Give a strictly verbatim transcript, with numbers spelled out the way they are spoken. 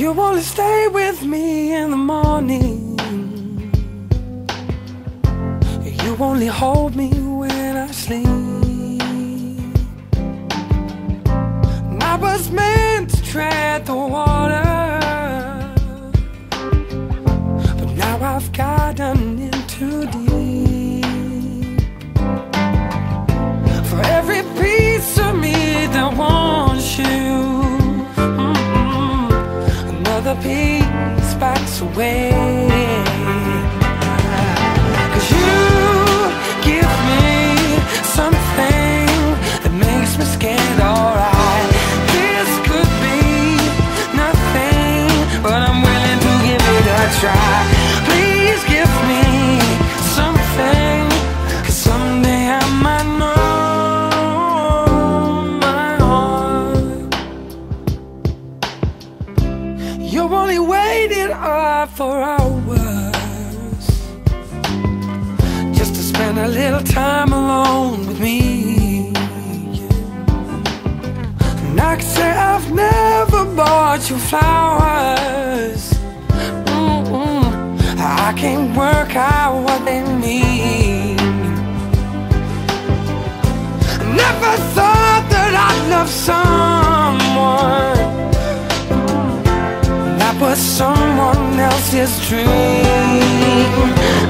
You only stay with me in the morning. You only hold me when I sleep. And I was meant to tread the water, but now I've gotten in too deep. For every piece of me that wants you, another piece backs away. 'Cause you give me something that makes me scared, alright. This could be nothing, but I'm willing to give it a try. Please give me something, 'cause someday I might know my heart. You only waited up for hours just to spend a little time alone with me. And I can say I've never bought you flowers. Mm-mm. I can't work out what they mean. I never thought that I'd love someone that was someone else's dream.